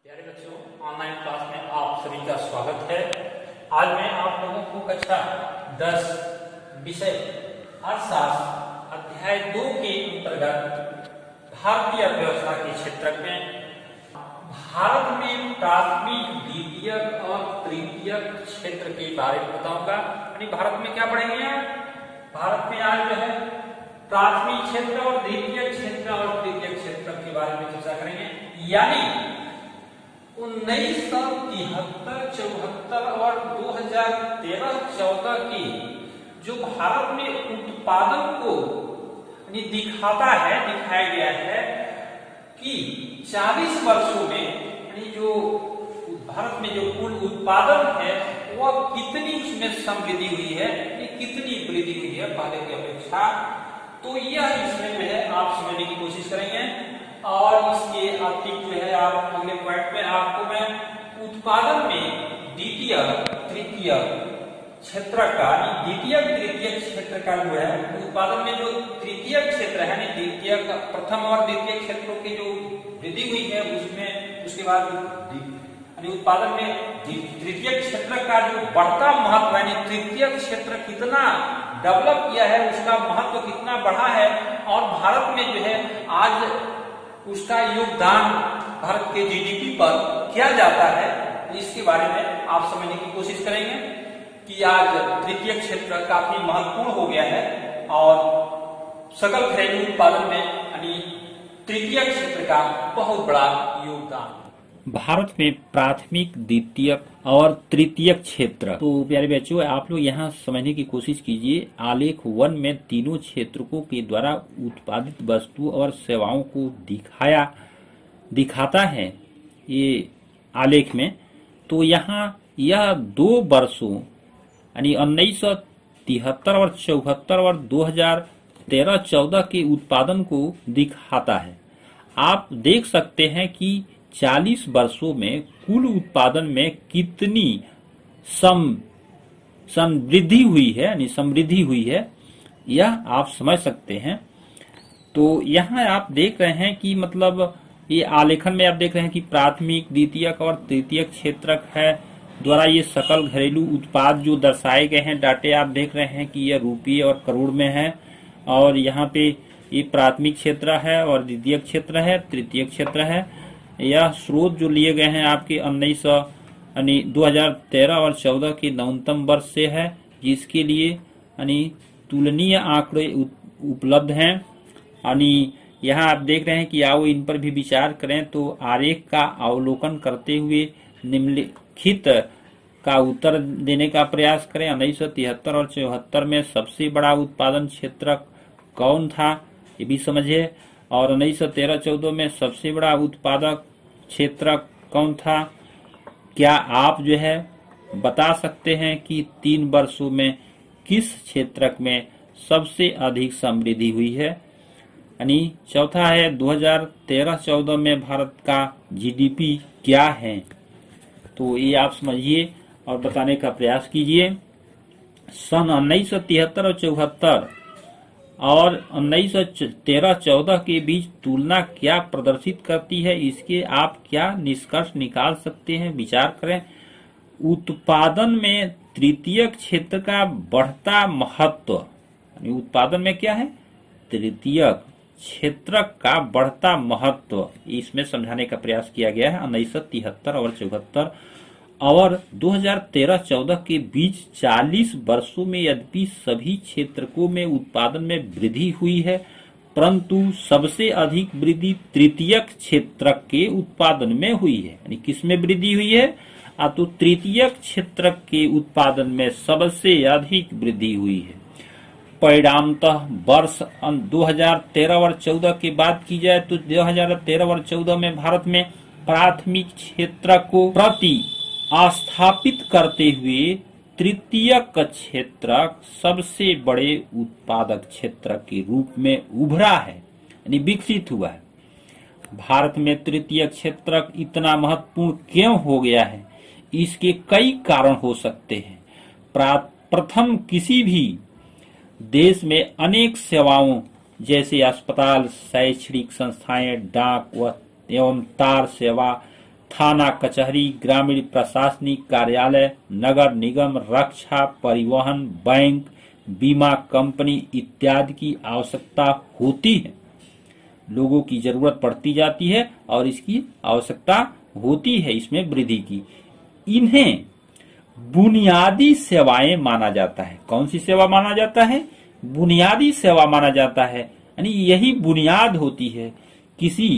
प्यारे बच्चों, online class में आप सभी का स्वागत है। आज मैं आप लोगों को कक्षा 10 विषय अर्थशास्त्र अध्याय 2 के अंतर्गत भारतीय अर्थव्यवस्था के क्षेत्र में भारत में प्राथमिक, द्वितीयक और तृतीयक क्षेत्र के बारे में बताऊंगा। यानी भारत में क्या पढ़ेंगे आप? भारत में आज जो है प्राथमिक क्षेत्र और द्वितीयक क्षेत्र और तृतीयक क्षेत्र के बारे में चर्चा करेंगे। यानी 1973, 74 और 2013-14 की जो भारत में उत्पादन को दिखाया गया है कि 40 वर्षों में यानी जो भारत में जो कुल उत्पादन है वह कितनी उसमें समृद्धि हुई है, कितनी वृद्धि हुई है पहले की अपेक्षा। तो यह इसमें जो है आप समझने की कोशिश करेंगे और इसके अतिरिक्त जो है आप अगले पॉइंट में आपको मैं उत्पादन में द्वितीय तृतीय क्षेत्र का द्वितीय तृतीय क्षेत्र का जो है उत्पादन में जो तृतीय क्षेत्र है द्वितीय प्रथम और द्वितीय क्षेत्रों की जो वृद्धि हुई है उसमें उसके बाद उत्पादन में तृतीय क्षेत्र का जो बढ़ता महत्व यानी तृतीय क्षेत्र कितना डेवलप किया है, उसका महत्व कितना बढ़ा है और भारत में जो है आज उसका योगदान भारत के जीडीपी पर किया जाता है, इसके बारे में आप समझने की कोशिश करेंगे कि आज तृतीय क्षेत्र काफी महत्वपूर्ण हो गया है और सकल घरेलू उत्पादन में यानी तृतीय क्षेत्र का बहुत बड़ा योगदान। भारत में प्राथमिक, द्वितीयक और तृतीयक क्षेत्र। तो प्यारे बच्चों, आप लोग यहाँ समझने की कोशिश कीजिए। आलेख 1 में तीनों क्षेत्रों के द्वारा उत्पादित वस्तु और सेवाओं को दिखाता है ये आलेख में। तो यहाँ यह 2 वर्षों यानी 1973 और 74 और 2013-14 के उत्पादन को दिखाता है। आप देख सकते हैं कि 40 वर्षों में कुल उत्पादन में कितनी समृद्धि हुई है, यानी समृद्धि हुई है, यह आप समझ सकते हैं। तो यहाँ आप देख रहे हैं कि मतलब ये आलेखन में आप देख रहे हैं कि प्राथमिक, द्वितीयक और तृतीयक क्षेत्र है द्वारा ये सकल घरेलू उत्पाद जो दर्शाए गए हैं डाटे आप देख रहे हैं कि यह रुपये और करोड़ में है। और यहाँ पे ये प्राथमिक क्षेत्र है और द्वितीयक क्षेत्र है, तृतीयक क्षेत्र है। यह स्रोत जो लिए गए हैं आपके 2013 और 14 के नवीनतम वर्ष से है, जिसके लिए तुलनीय आंकड़े उपलब्ध हैं। यहाँ आप देख रहे हैं कि आओ इन पर भी विचार करें। तो आरेख का अवलोकन करते हुए निम्नलिखित का उत्तर देने का प्रयास करें। 1973 और 74 में सबसे बड़ा उत्पादन क्षेत्र कौन था, ये भी समझिए। और 1913-14 में सबसे बड़ा उत्पादक क्षेत्र कौन था। क्या आप जो है बता सकते हैं कि 3 वर्षों में किस क्षेत्र में सबसे अधिक समृद्धि हुई है। यानी चौथा है 2013-14 में भारत का जीडीपी क्या है। तो ये आप समझिए और बताने का प्रयास कीजिए। सन 1973 और 74 और 1913-14 के बीच तुलना क्या प्रदर्शित करती है, इसके आप क्या निष्कर्ष निकाल सकते हैं, विचार करें। उत्पादन में तृतीयक क्षेत्र का बढ़ता महत्व, उत्पादन में क्या है, तृतीयक क्षेत्र का बढ़ता महत्व, इसमें समझाने का प्रयास किया गया है। 1973 और 74 और 2013-14 के बीच 40 वर्षों में यद्यपि सभी क्षेत्रों में उत्पादन में वृद्धि हुई है, परंतु सबसे अधिक वृद्धि तृतीयक क्षेत्र के उत्पादन में हुई है। यानी किसमें वृद्धि हुई है, तो तृतीयक क्षेत्र के उत्पादन में सबसे अधिक वृद्धि हुई है। परिणामतः वर्ष 2013 और 14 की बात की जाए तो 2013 और 14 में भारत में प्राथमिक क्षेत्र को प्रति स्थापित करते हुए तृतीयक क्षेत्र सबसे बड़े उत्पादक क्षेत्र के रूप में उभरा है, यानी विकसित हुआ है। भारत में तृतीयक क्षेत्र इतना महत्वपूर्ण क्यों हो गया है, इसके कई कारण हो सकते हैं। प्रथम, किसी भी देश में अनेक सेवाओं जैसे अस्पताल, शैक्षणिक संस्थाएं, डाक एवं तार सेवा थाना कचहरी, ग्रामीण प्रशासनिक कार्यालय, नगर निगम, रक्षा, परिवहन, बैंक, बीमा कंपनी इत्यादि की आवश्यकता होती है। लोगों की जरूरत पड़ती जाती है और इसकी आवश्यकता होती है इसमें वृद्धि की। इन्हें बुनियादी सेवाएं माना जाता है। कौन सी सेवा माना जाता है? बुनियादी सेवा माना जाता है, यानी यही बुनियाद होती है। किसी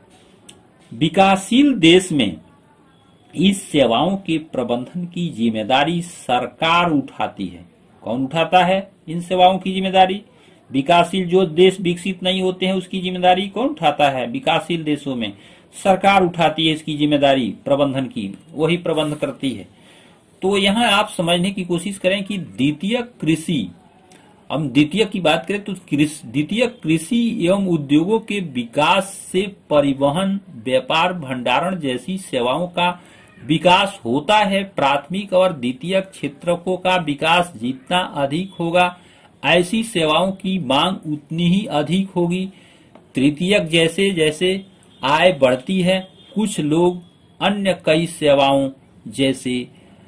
विकासशील देश में इस सेवाओं के प्रबंधन की जिम्मेदारी सरकार उठाती है। कौन उठाता है इन सेवाओं की जिम्मेदारी? विकासशील जो देश विकसित नहीं होते हैं उसकी जिम्मेदारी कौन उठाता है? विकासशील देशों में सरकार उठाती है इसकी जिम्मेदारी प्रबंधन की, वही प्रबंध करती है। तो यहाँ आप समझने की कोशिश करें कि द्वितीय कृषि, हम द्वितीय की बात करें तो द्वितीय कृषि एवं उद्योगों के विकास से परिवहन, व्यापार, भंडारण जैसी सेवाओं का विकास होता है। प्राथमिक और द्वितीय क्षेत्रकों का विकास जितना अधिक होगा, ऐसी सेवाओं की मांग उतनी ही अधिक होगी। तृतीयक जैसे जैसे आय बढ़ती है, कुछ लोग अन्य कई सेवाओं जैसे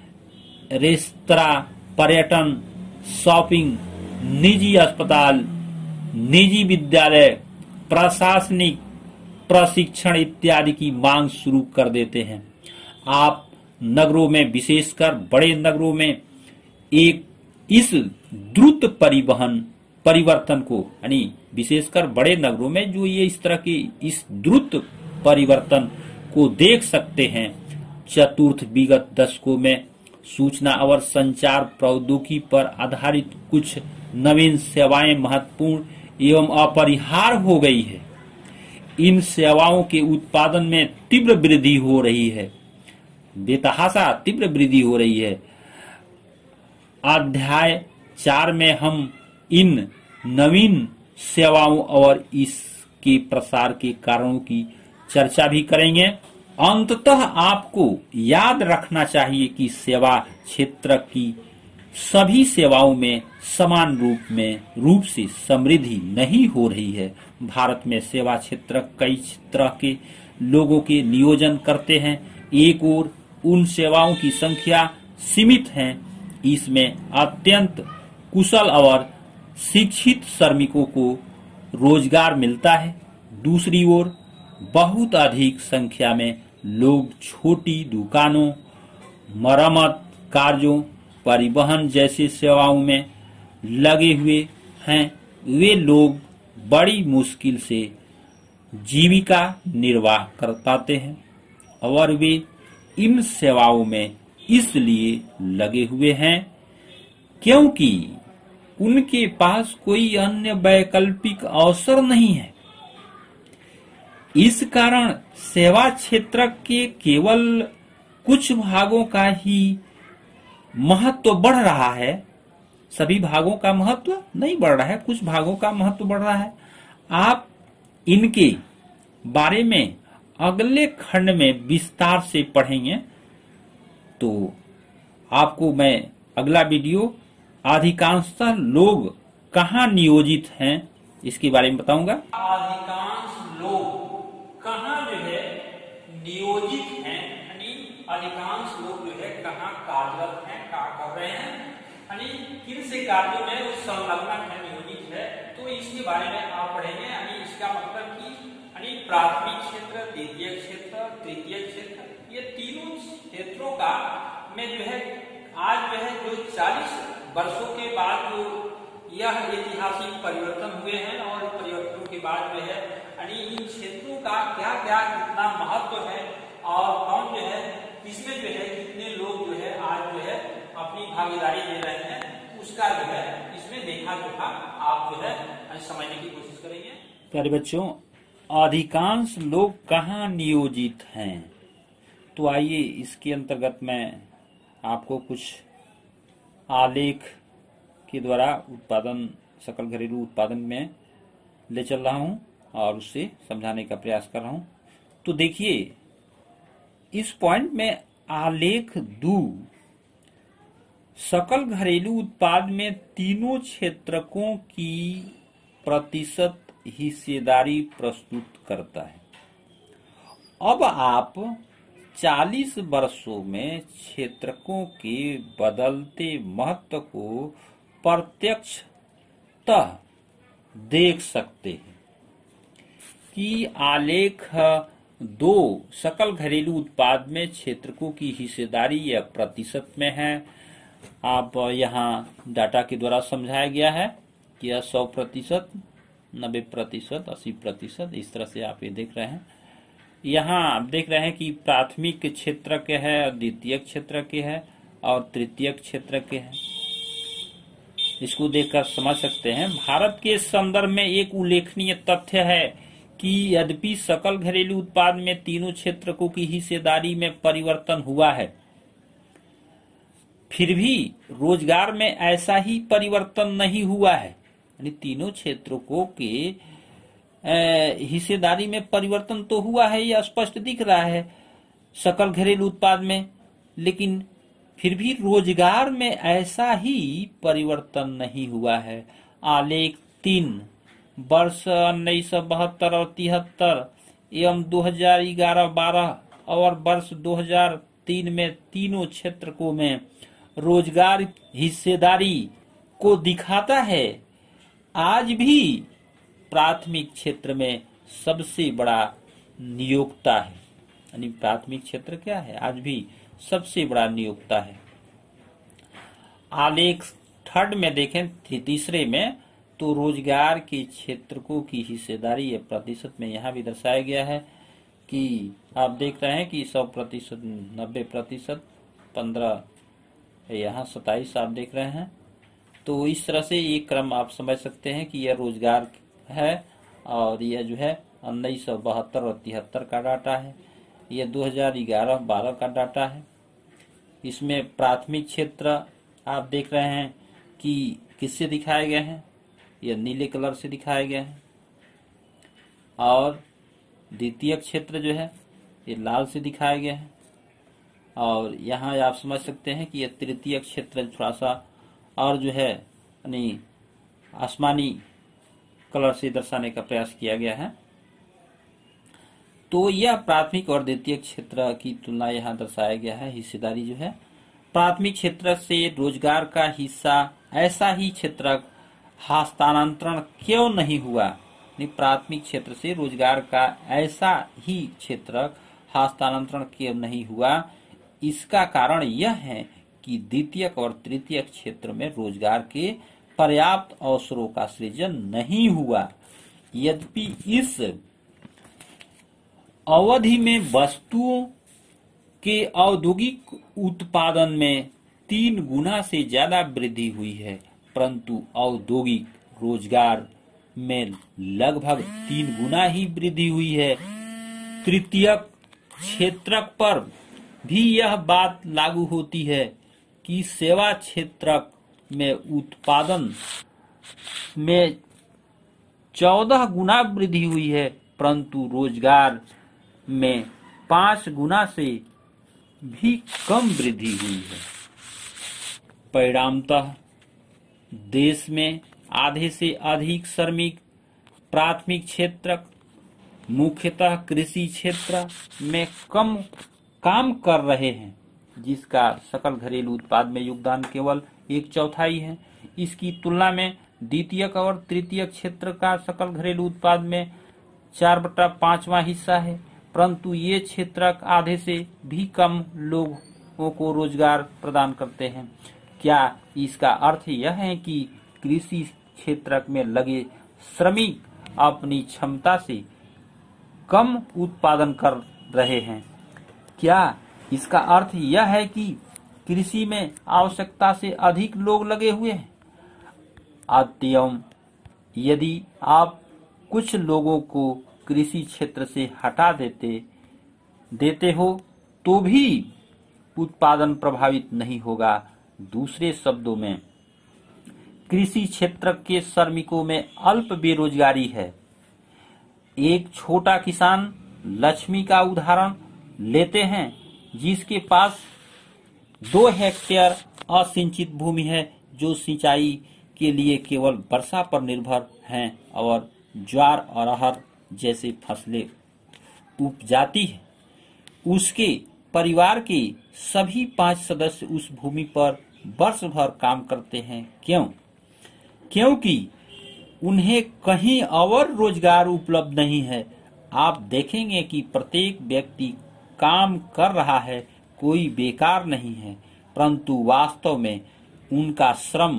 रेस्तरां, पर्यटन, शॉपिंग, निजी अस्पताल, निजी विद्यालय, प्रशासनिक प्रशिक्षण इत्यादि की मांग शुरू कर देते हैं। आप नगरों में, विशेषकर बड़े नगरों में एक इस द्रुत परिवर्तन को, यानी विशेषकर बड़े नगरों में जो ये इस तरह के इस द्रुत परिवर्तन को देख सकते हैं। चतुर्थ विगत दशकों में सूचना और संचार प्रौद्योगिकी पर आधारित कुछ नवीन सेवाएं महत्वपूर्ण एवं अपरिहार्य हो गई है। इन सेवाओं के उत्पादन में तीव्र वृद्धि हो रही है, बेतहाशा तीव्र वृद्धि हो रही है। अध्याय 4 में हम इन नवीन सेवाओं और इसके प्रसार के कारणों की चर्चा भी करेंगे। अंततः आपको याद रखना चाहिए कि सेवा क्षेत्र की सभी सेवाओं में समान रूप से समृद्धि नहीं हो रही है। भारत में सेवा क्षेत्र कई तरह के लोगों के नियोजन करते हैं। एक ओर उन सेवाओं की संख्या सीमित है, इसमें अत्यंत कुशल और शिक्षित श्रमिकों को रोजगार मिलता है। दूसरी ओर बहुत अधिक संख्या में लोग छोटी दुकानों, मरम्मत कार्यों, परिवहन जैसी सेवाओं में लगे हुए हैं। वे लोग बड़ी मुश्किल से जीविका निर्वाह कर पाते हैं और वे इन सेवाओं में इसलिए लगे हुए हैं क्योंकि उनके पास कोई अन्य वैकल्पिक अवसर नहीं है। इस कारण सेवा क्षेत्र के केवल कुछ भागों का ही महत्व बढ़ रहा है, सभी भागों का महत्व नहीं बढ़ रहा है, कुछ भागों का महत्व बढ़ रहा है। आप इनके बारे में अगले खंड में विस्तार से पढ़ेंगे, तो आपको मैं अगला वीडियो अधिकांशतः लोग कहाँ नियोजित हैं इसके बारे में बताऊंगा। अधिकांश लोग कहाँ जो है नियोजित हैं, यानी अधिकांश लोग जो है कहाँ कार्यरत हैं, क्या कर रहे हैं, यानी किन से कार्यों में वो संलग्न है, नियोजित है। तो इसके बारे में आप पढ़ेंगे। यानी इसका मतलब कि यानी प्राथमिक क्षेत्र, द्वितीय क्षेत्र, तृतीय क्षेत्र, ये तीनों क्षेत्रों का में जो है आज जो है जो 40 वर्षों के बाद जो यह ऐतिहासिक परिवर्तन हुए हैं और परिवर्तनों के बाद जो है यानी इन क्षेत्रों का क्या क्या कितना महत्व है और कौन जो है इसमें जो है कितने लोग जो है आज जो है अपनी भागीदारी दे रहे हैं, उसका जो है इसमें देखा जोखा आप जो है समझने की कोशिश करेंगे। प्यारे बच्चों, अधिकांश लोग कहाँ नियोजित हैं, तो आइए इसके अंतर्गत मैं आपको कुछ आलेख के द्वारा उत्पादन, सकल घरेलू उत्पादन में ले चल रहा हूं और उससे समझाने का प्रयास कर रहा हूं। तो देखिए इस पॉइंट में आलेख 2 सकल घरेलू उत्पाद में तीनों क्षेत्रकों की प्रतिशत हिस्सेदारी प्रस्तुत करता है। अब आप 40 वर्षों में क्षेत्रकों के बदलते महत्व को प्रत्यक्षतः देख सकते हैं कि आलेख 2 सकल घरेलू उत्पाद में क्षेत्रकों की हिस्सेदारी या प्रतिशत में है। आप यहाँ डाटा के द्वारा समझाया गया है कि यह 100%, 90%, 80%, इस तरह से आप ये देख रहे हैं। यहाँ आप देख रहे हैं कि प्राथमिक क्षेत्र के है, द्वितीयक क्षेत्र के है और तृतीयक क्षेत्र के है। इसको देखकर समझ सकते हैं। भारत के संदर्भ में एक उल्लेखनीय तथ्य है कि यद्यपि सकल घरेलू उत्पाद में तीनों क्षेत्रकों की हिस्सेदारी में परिवर्तन हुआ है, फिर भी रोजगार में ऐसा ही परिवर्तन नहीं हुआ है। यानी तीनों क्षेत्रकों के हिस्सेदारी में परिवर्तन तो हुआ है, यह स्पष्ट दिख रहा है सकल घरेलू उत्पाद में, लेकिन फिर भी रोजगार में ऐसा ही परिवर्तन नहीं हुआ है। आलेख 3 वर्ष 1972 और 73 एवं 2011-12 और वर्ष 2003 में तीनों क्षेत्रकों में रोजगार हिस्सेदारी को दिखाता है। आज भी प्राथमिक क्षेत्र में सबसे बड़ा नियोक्ता है। यानी प्राथमिक क्षेत्र क्या है? आज भी सबसे बड़ा नियोक्ता है। आलेख 3 में देखें, तीसरे में, तो रोजगार के क्षेत्रकों की हिस्सेदारी या प्रतिशत में यहाँ भी दर्शाया गया है कि आप देख रहे हैं कि 100%, 90%, 15, यहाँ 27 आप देख रहे हैं। तो इस तरह से ये क्रम आप समझ सकते हैं कि यह रोजगार है और यह जो है 1972 और 73 का डाटा है। यह 2011-12 का डाटा है। इसमें प्राथमिक क्षेत्र आप देख रहे हैं कि किससे दिखाए गए हैं? यह नीले कलर से दिखाए गए हैं। और द्वितीय क्षेत्र जो है ये लाल से दिखाए गए हैं। और यहाँ आप समझ सकते हैं कि यह तृतीय क्षेत्र थोड़ा सा और जो है यानी आसमानी कलर से दर्शाने का प्रयास किया गया है। तो यह प्राथमिक और द्वितीय क्षेत्र की तुलना यहाँ दर्शाया गया है। हिस्सेदारी जो है प्राथमिक क्षेत्र से रोजगार का हिस्सा ऐसा ही क्षेत्र हस्तांतरण क्यों नहीं हुआ? प्राथमिक क्षेत्र से रोजगार का ऐसा ही क्षेत्र हस्तांतरण क्यों नहीं हुआ? इसका कारण यह है कि द्वितीयक और तृतीयक क्षेत्र में रोजगार के पर्याप्त अवसरों का सृजन नहीं हुआ। यद्यपि इस अवधि में वस्तुओं के औद्योगिक उत्पादन में 3 गुना से ज्यादा वृद्धि हुई है, परंतु औद्योगिक रोजगार में लगभग 3 गुना ही वृद्धि हुई है। तृतीयक क्षेत्र पर भी यह बात लागू होती है कि सेवा क्षेत्र में उत्पादन में 14 गुना वृद्धि हुई है, परंतु रोजगार में 5 गुना से भी कम वृद्धि हुई है। परिणामतः देश में आधे से अधिक श्रमिक प्राथमिक क्षेत्र, मुख्यतः कृषि क्षेत्र में कम काम कर रहे हैं, जिसका सकल घरेलू उत्पाद में योगदान केवल 1/4 है। इसकी तुलना में द्वितीयक और तृतीयक क्षेत्र का सकल घरेलू उत्पाद में 4/5वां हिस्सा है, परंतु ये क्षेत्र आधे से भी कम लोगों को रोजगार प्रदान करते हैं। क्या इसका अर्थ यह है कि कृषि क्षेत्र में लगे श्रमिक अपनी क्षमता से कम उत्पादन कर रहे हैं? क्या इसका अर्थ यह है कि कृषि में आवश्यकता से अधिक लोग लगे हुए हैं? अतएव यदि आप कुछ लोगों को कृषि क्षेत्र से हटा देते हो तो भी उत्पादन प्रभावित नहीं होगा। दूसरे शब्दों में कृषि क्षेत्र के श्रमिकों में अल्प बेरोजगारी है। एक छोटा किसान लक्ष्मी का उदाहरण लेते हैं, जिसके पास 2 हेक्टेयर असिंचित भूमि है, जो सिंचाई के लिए केवल वर्षा पर निर्भर हैं और ज्वार और अरहर जैसे फसलें उपजाती है। उसके परिवार के सभी 5 सदस्य उस भूमि पर वर्ष भर काम करते हैं। क्यों? क्योंकि उन्हें कहीं और रोजगार उपलब्ध नहीं है। आप देखेंगे कि प्रत्येक व्यक्ति काम कर रहा है, कोई बेकार नहीं है, परंतु वास्तव में उनका श्रम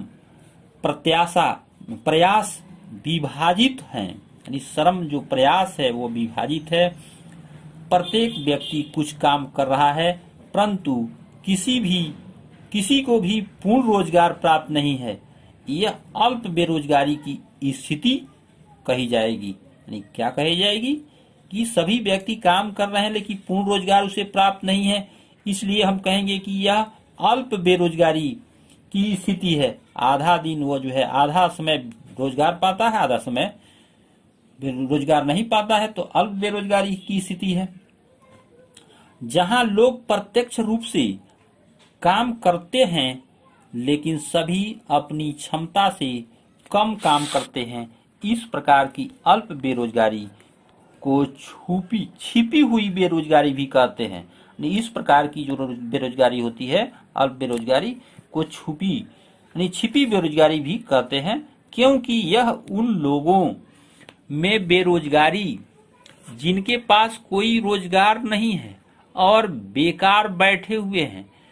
प्रयास विभाजित है, यानी श्रम जो प्रयास है वो विभाजित है। प्रत्येक व्यक्ति कुछ काम कर रहा है, परंतु किसी को भी पूर्ण रोजगार प्राप्त नहीं है। यह अल्प बेरोजगारी की स्थिति कही जाएगी। यानी क्या कही जाएगी? कि सभी व्यक्ति काम कर रहे हैं लेकिन पूर्ण रोजगार उसे प्राप्त नहीं है, इसलिए हम कहेंगे कि यह अल्प बेरोजगारी की स्थिति है। आधा दिन वो जो है आधा समय रोजगार पाता है, आधा समय रोजगार नहीं पाता है, तो अल्प बेरोजगारी की स्थिति है। जहां लोग प्रत्यक्ष रूप से काम करते हैं लेकिन सभी अपनी क्षमता से कम काम करते हैं, इस प्रकार की अल्प बेरोजगारी को छिपी हुई बेरोजगारी भी कहते हैं। इस प्रकार की जो बेरोजगारी होती है, अल्प बेरोजगारी को छिपी बेरोजगारी भी कहते हैं, क्योंकि यह उन लोगों में बेरोजगारी जिनके पास कोई रोजगार नहीं है और बेकार बैठे हुए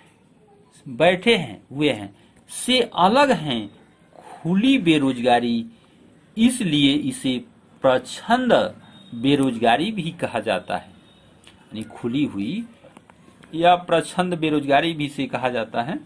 हैं से अलग हैं। खुली बेरोजगारी, इसलिए इसे प्रच्छन्न बेरोजगारी भी कहा जाता है। यानी खुली हुई या प्रच्छन्न बेरोजगारी भी इसे कहा जाता है।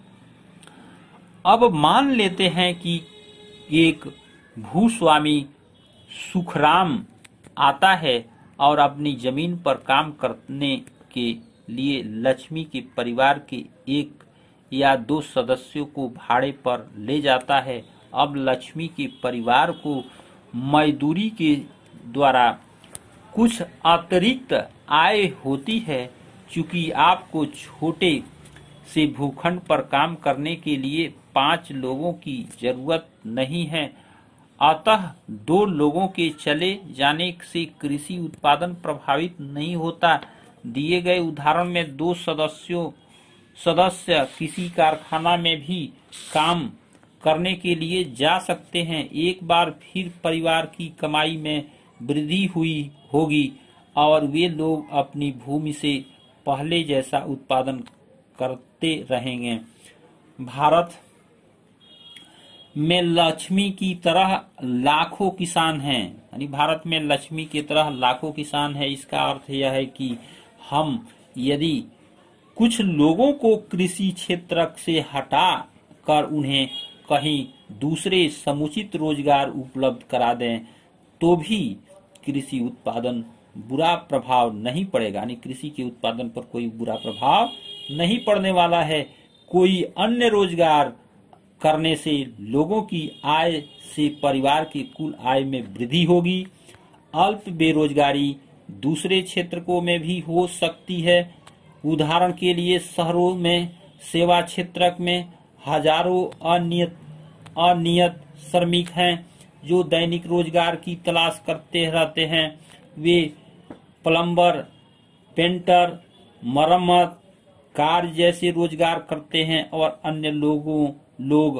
अब मान लेते हैं कि एक भूस्वामी सुखराम आता है और अपनी जमीन पर काम करने के लिए लक्ष्मी के परिवार के 1 या 2 सदस्यों को भाड़े पर ले जाता है। अब लक्ष्मी के परिवार को मजदूरी के द्वारा कुछ अतिरिक्त आय होती है। चूंकि आपको छोटे से भूखंड पर काम करने के लिए 5 लोगों की जरूरत नहीं है, अतः 2 लोगों के चले जाने से कृषि उत्पादन प्रभावित नहीं होता। दिए गए उदाहरण में 2 सदस्य किसी कारखाना में भी काम करने के लिए जा सकते हैं। एक बार फिर परिवार की कमाई में वृद्धि हुई होगी और वे लोग अपनी भूमि से पहले जैसा उत्पादन करते रहेंगे। भारत में लक्ष्मी की तरह लाखों किसान हैं। यानी भारत में लक्ष्मी की तरह लाखों किसान हैं। इसका अर्थ यह है कि हम यदि कुछ लोगों को कृषि क्षेत्र से हटा कर उन्हें कहीं दूसरे समुचित रोजगार उपलब्ध करा दें तो भी कृषि उत्पादन बुरा प्रभाव नहीं पड़ेगा। यानी कृषि के उत्पादन पर कोई बुरा प्रभाव नहीं पड़ने वाला है। कोई अन्य रोजगार करने से लोगों की आय से परिवार की कुल आय में वृद्धि होगी। अल्प बेरोजगारी दूसरे क्षेत्रों में भी हो सकती है। उदाहरण के लिए शहरों में सेवा क्षेत्र में हजारों अनियत श्रमिक हैं जो दैनिक रोजगार की तलाश करते रहते हैं। वे प्लम्बर, पेंटर, मरम्मत कार्य जैसे रोजगार करते हैं और अन्य लोग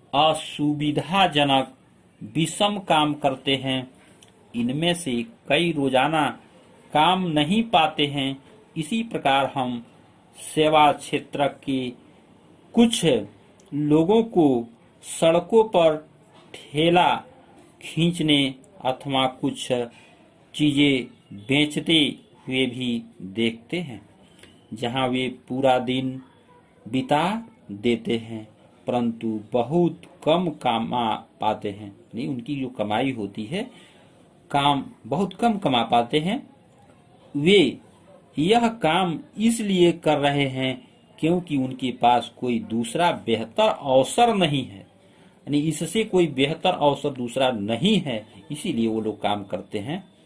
असुविधाजनक विषम काम करते हैं। इनमें से कई रोजाना काम नहीं पाते हैं। इसी प्रकार हम सेवा क्षेत्र के कुछ लोगों को सड़कों पर ठेला खींचने अथवा कुछ चीजें बेचते हुए भी देखते हैं, जहां वे पूरा दिन बिता देते हैं परंतु बहुत कम कमा पाते हैं। नहीं, उनकी जो कमाई होती है काम बहुत कम कमा पाते हैं। वे यह काम इसलिए कर रहे हैं क्योंकि उनके पास कोई दूसरा बेहतर अवसर नहीं है। यानी इससे कोई बेहतर अवसर दूसरा नहीं है, इसीलिए वो लोग काम करते हैं।